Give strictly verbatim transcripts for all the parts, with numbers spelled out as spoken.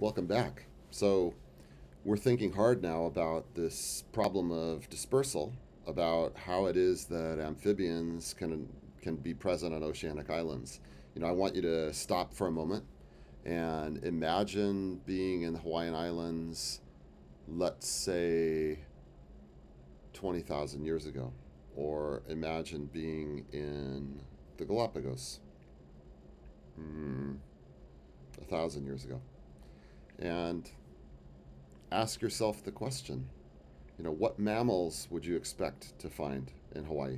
Welcome back. So we're thinking hard now about this problem of dispersal, about how it is that amphibians can can be present on oceanic islands. You know, I want you to stop for a moment and imagine being in the Hawaiian Islands, let's say twenty thousand years ago, or imagine being in the Galapagos mm, a thousand years ago. And ask yourself the question, you know, what mammals would you expect to find in Hawaii?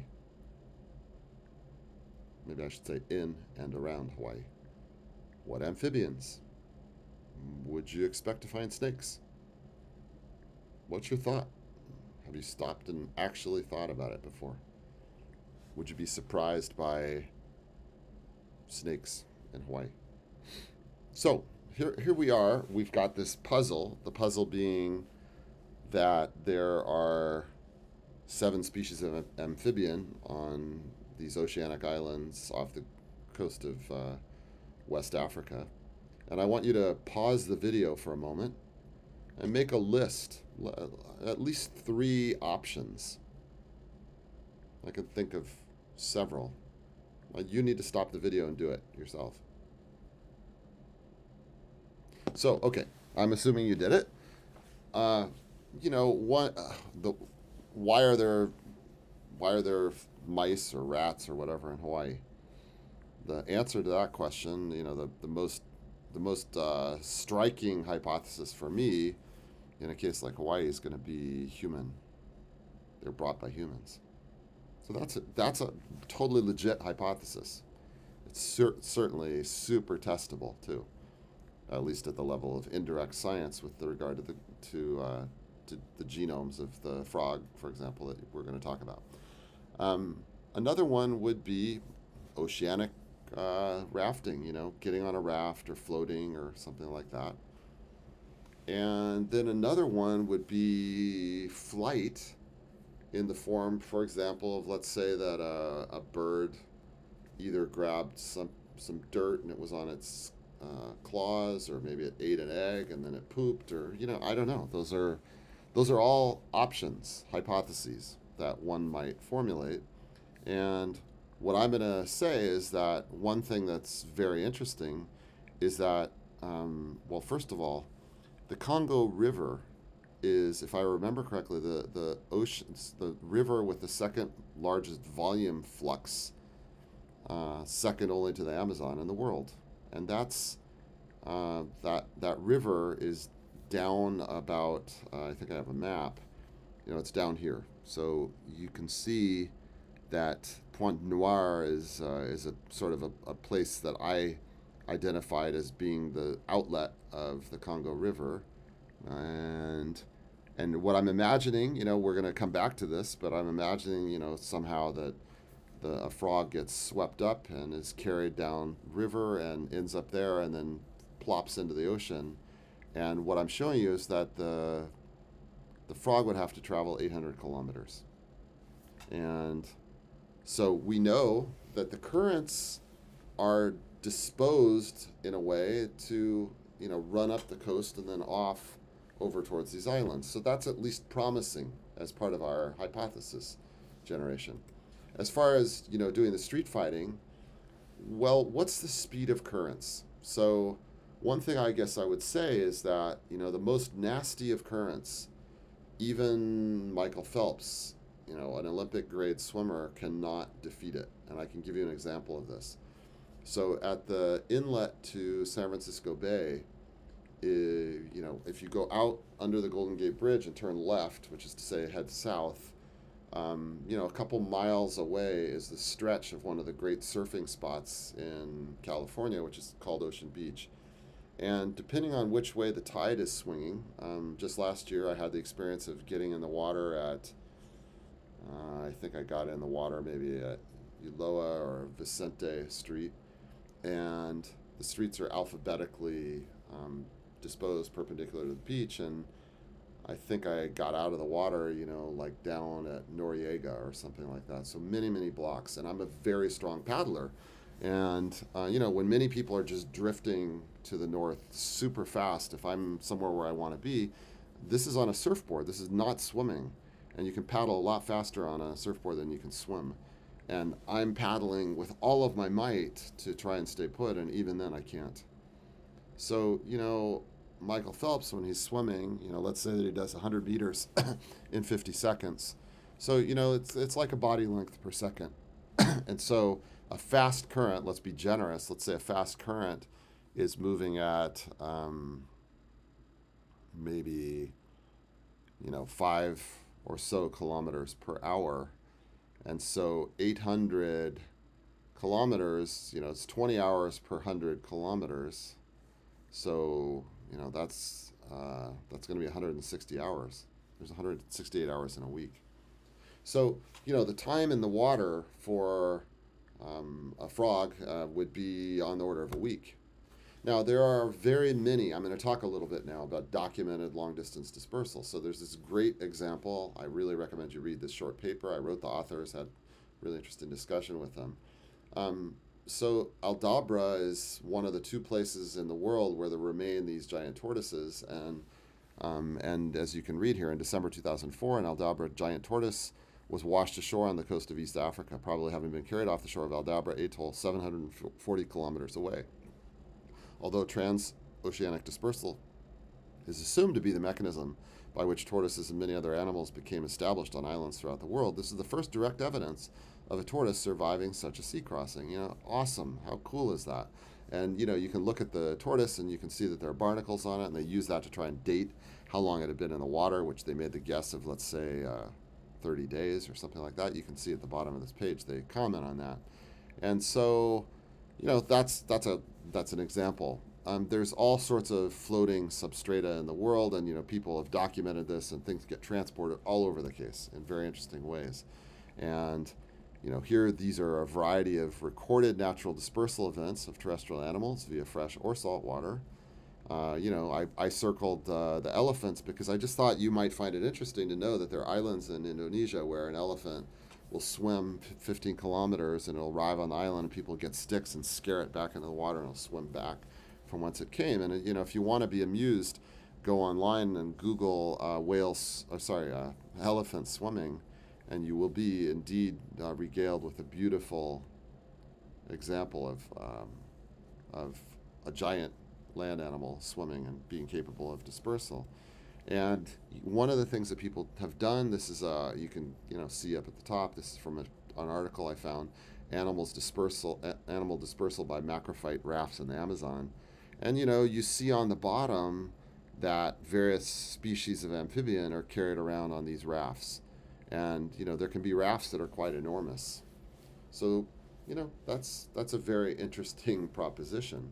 Maybe I should say in and around Hawaii. What amphibians would you expect to find? Snakes? What's your thought? Have you stopped and actually thought about it before? Would you be surprised by snakes in Hawaii? So here, here we are. We've got this puzzle. The puzzle being that there are seven species of amphibian on these oceanic islands off the coast of uh, West Africa. And I want you to pause the video for a moment and make a list, at least three options. I can think of several. You need to stop the video and do it yourself. So, okay, I'm assuming you did it. Uh, you know, what uh, the why are there why are there mice or rats or whatever in Hawaii? The answer to that question, you know, the, the most the most uh, striking hypothesis for me in a case like Hawaii is going to be human. They're brought by humans. So that's a, that's a totally legit hypothesis. It's cer certainly super testable too, at least at the level of indirect science with regard to the to, uh, to the genomes of the frog, for example, that we're going to talk about. Um, another one would be oceanic uh, rafting, you know, getting on a raft or floating or something like that. And then another one would be flight in the form, for example, of let's say that a, a bird either grabbed some, some dirt and it was on its uh, claws, or maybe it ate an egg and then it pooped, or, you know, I don't know. Those are, those are all options, hypotheses that one might formulate. And what I'm going to say is that one thing that's very interesting is that, um, well, first of all, the Congo River is, if I remember correctly, the, the oceans, the river with the second largest volume flux, uh, second only to the Amazon in the world. And that's, uh, that, that river is down about, uh, I think I have a map, you know, it's down here. So you can see that Pointe Noire is, uh, is a sort of a, a place that I identified as being the outlet of the Congo River. And and what I'm imagining, you know, we're going to come back to this, but I'm imagining, you know, somehow that the a frog gets swept up and is carried down river and ends up there and then plops into the ocean. And what I'm showing you is that the the frog would have to travel eight hundred kilometers. And so we know that the currents are disposed in a way to, you know, run up the coast and then off over towards these islands. So that's at least promising as part of our hypothesis generation. As far as, you know, doing the street fighting, well, what's the speed of currents? So one thing I guess I would say is that, you know, the most nasty of currents, even Michael Phelps, you know, an Olympic grade swimmer, cannot defeat it. And I can give you an example of this. So at the inlet to San Francisco Bay, is, you know, if you go out under the Golden Gate Bridge and turn left, which is to say head south, um, you know, a couple miles away is the stretch of one of the great surfing spots in California, which is called Ocean Beach. And depending on which way the tide is swinging, um, just last year I had the experience of getting in the water at, uh, I think I got in the water maybe at Ulloa or Vicente Street. And the streets are alphabetically um, disposed perpendicular to the beach, and I think I got out of the water, you know, like down at Noriega or something like that. So many, many blocks, and I'm a very strong paddler. And, uh, you know, when many people are just drifting to the north super fast, if I'm somewhere where I want to be, this is on a surfboard. This is not swimming. And you can paddle a lot faster on a surfboard than you can swim. And I'm paddling with all of my might to try and stay put, and even then I can't. So, you know, Michael Phelps, when he's swimming, you know, let's say that he does one hundred meters in fifty seconds. So, you know, it's, it's like a body length per second. And so a fast current, let's be generous, let's say a fast current is moving at um, maybe, you know, five or so kilometers per hour. And so eight hundred kilometers, you know, it's twenty hours per one hundred kilometers. So, you know, that's uh, that's going to be one hundred sixty hours. There's one hundred sixty-eight hours in a week. So, you know, the time in the water for um, a frog uh, would be on the order of a week. Now, there are very many, I'm going to talk a little bit now about documented long-distance dispersal. So there's this great example. I really recommend you read this short paper. I wrote the authors, had really interesting discussion with them. Um, so Aldabra is one of the two places in the world where there remain these giant tortoises. And, um, and as you can read here, in December two thousand four, an Aldabra giant tortoise was washed ashore on the coast of East Africa, probably having been carried off the shore of Aldabra Atoll seven hundred forty kilometers away. Although transoceanic dispersal is assumed to be the mechanism by which tortoises and many other animals became established on islands throughout the world, this is the first direct evidence of a tortoise surviving such a sea crossing. You know, awesome. How cool is that? And, you know, you can look at the tortoise and you can see that there are barnacles on it, and they use that to try and date how long it had been in the water, which they made the guess of, let's say, uh, thirty days or something like that. You can see at the bottom of this page, they comment on that. And so, you know, that's that's a that's an example. Um, there's all sorts of floating substrata in the world, and you know, people have documented this, and things get transported all over the case in very interesting ways. And you know, here these are a variety of recorded natural dispersal events of terrestrial animals via fresh or salt water. Uh, you know, I, I circled uh, the elephants because I just thought you might find it interesting to know that there are islands in Indonesia where an elephant will swim fifteen kilometers and it'll arrive on the island, and people get sticks and scare it back into the water, and it'll swim back from whence it came. And you know, if you want to be amused, go online and Google uh, whales, or sorry, uh, elephants swimming, and you will be indeed uh, regaled with a beautiful example of um, of a giant land animal swimming and being capable of dispersal. And one of the things that people have done, this is uh, you can you know see up at the top. This is from a, an article I found, animals dispersal animal dispersal by macrophyte rafts in the Amazon, and you know you see on the bottom that various species of amphibian are carried around on these rafts, and you know there can be rafts that are quite enormous. So you know that's that's a very interesting proposition.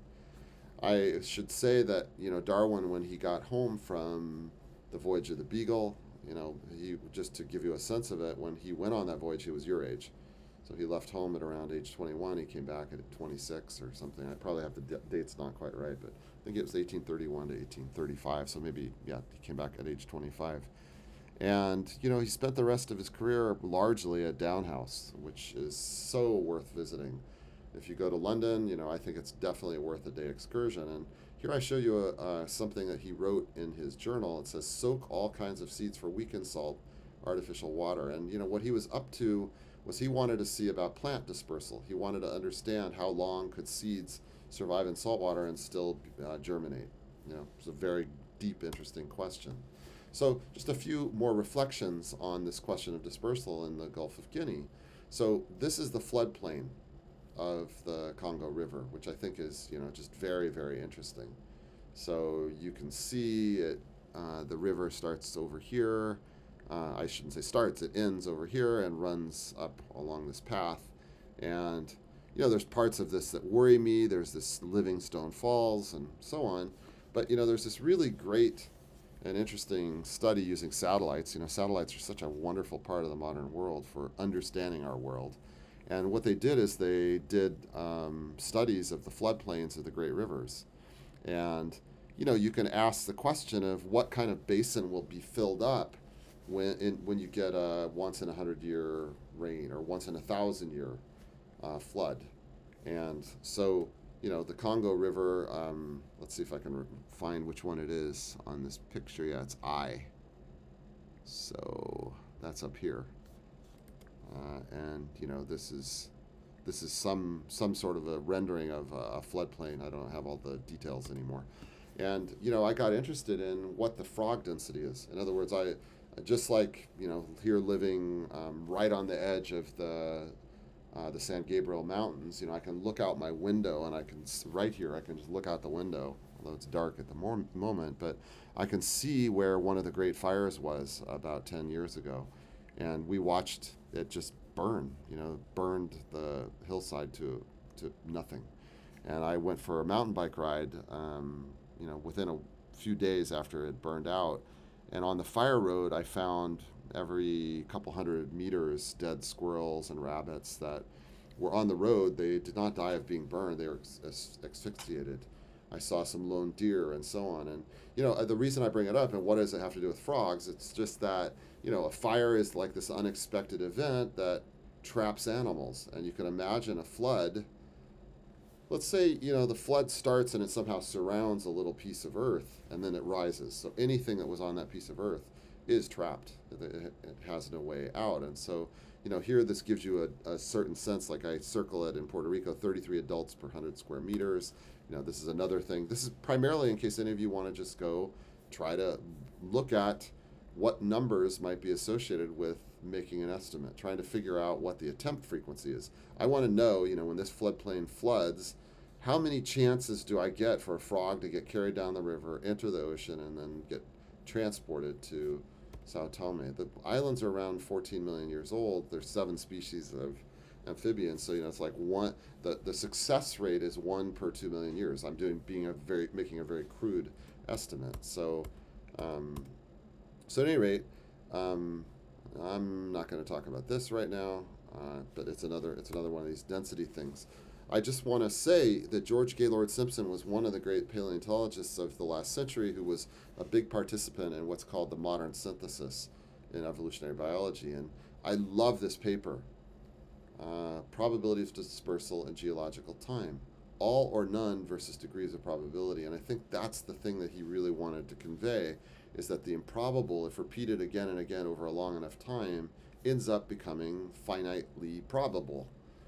I should say that you know Darwin, when he got home from the voyage of the Beagle, you know, he just to give you a sense of it, when he went on that voyage, he was your age. So he left home at around age twenty-one. He came back at twenty-six or something. I probably have the d- dates not quite right, but I think it was eighteen thirty-one to eighteen thirty-five. So maybe, yeah, he came back at age twenty-five. And, you know, he spent the rest of his career largely at Down House, which is so worth visiting. If you go to London, you know, I think it's definitely worth a day excursion. And here I show you a, uh, something that he wrote in his journal. It says, soak all kinds of seeds for weak in salt, artificial water. And, you know, what he was up to was he wanted to see about plant dispersal. He wanted to understand how long could seeds survive in salt water and still uh, germinate. You know, it's a very deep, interesting question. So just a few more reflections on this question of dispersal in the Gulf of Guinea. So this is the floodplain of the Congo River, which I think is, you know, just very, very interesting. So you can see it, uh, the river starts over here. Uh, I shouldn't say starts, it ends over here and runs up along this path. And, you know, there's parts of this that worry me. There's this Livingstone Falls and so on. But, you know, there's this really great and interesting study using satellites. You know, satellites are such a wonderful part of the modern world for understanding our world. And what they did is they did um, studies of the floodplains of the great rivers. And, you know, you can ask the question of what kind of basin will be filled up when in, when you get a once in a hundred year rain or once in a thousand year uh, flood. And so, you know, the Congo River, um, let's see if I can re- find which one it is on this picture. Yeah, it's I. So that's up here. Uh, and, you know, this is this is some some sort of a rendering of a, a floodplain. I don't have all the details anymore. And, you know, I got interested in what the frog density is. In other words, I just like, you know, here living um, right on the edge of the uh, the San Gabriel Mountains, you know, I can look out my window and I can, right here, I can just look out the window, although it's dark at the mor- moment, but I can see where one of the great fires was about ten years ago. And we watched it just burn, you know, burned the hillside to, to nothing. And I went for a mountain bike ride, um, you know, within a few days after it burned out. And on the fire road, I found every couple hundred meters dead squirrels and rabbits that were on the road. They did not die of being burned, they were as- asphyxiated. I saw some lone deer and so on. And, you know, the reason I bring it up and what does it have to do with frogs, it's just that, you know, a fire is like this unexpected event that traps animals. And you can imagine a flood. Let's say, you know, the flood starts and it somehow surrounds a little piece of earth and then it rises. So anything that was on that piece of earth is trapped. It, it has no way out. And so, you know, here this gives you a, a certain sense, like I circle it in Puerto Rico, thirty-three adults per one hundred square meters. You know, this is another thing. This is primarily in case any of you want to just go try to look at what numbers might be associated with making an estimate, trying to figure out what the attempt frequency is. I want to know, you know, when this floodplain floods, how many chances do I get for a frog to get carried down the river, enter the ocean, and then get transported to Sao Tome? The islands are around fourteen million years old. There's seven species of amphibians, so you know it's like one. The, the success rate is one per two million years. I'm doing being a very making a very crude estimate. So, um, so at any rate, um, I'm not going to talk about this right now, uh, but it's another it's another one of these density things. I just want to say that George Gaylord Simpson was one of the great paleontologists of the last century who was a big participant in what's called the modern synthesis in evolutionary biology. And I love this paper, uh, Probability of Dispersal in Geological Time, all or none versus degrees of probability. And I think that's the thing that he really wanted to convey, is that the improbable, if repeated again and again over a long enough time, ends up becoming finitely probable.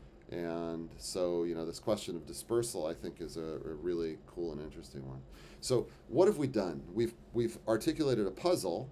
And so, you know, this question of dispersal, I think, is a, a really cool and interesting one. So what have we done? We've, we've articulated a puzzle,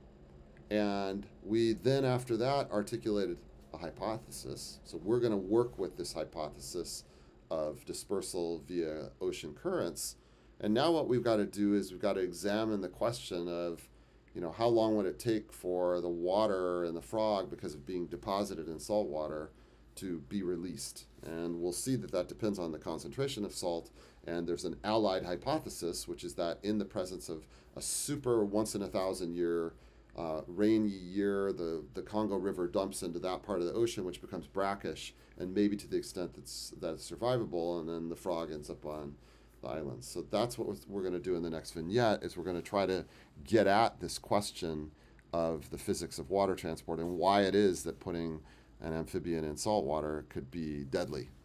and we then, after that, articulated a hypothesis. So we're going to work with this hypothesis of dispersal via ocean currents. And now what we've got to do is we've got to examine the question of, you know, how long would it take for the water and the frog, because of being deposited in salt water, to be released. And we'll see that that depends on the concentration of salt. And there's an allied hypothesis, which is that in the presence of a super once in a thousand year uh, rainy year, the, the Congo River dumps into that part of the ocean, which becomes brackish, and maybe to the extent that's, that it's survivable, and then the frog ends up on the islands. So that's what we're going to do in the next vignette, is we're going to try to get at this question of the physics of water transport and why it is that putting an amphibian in salt water could be deadly.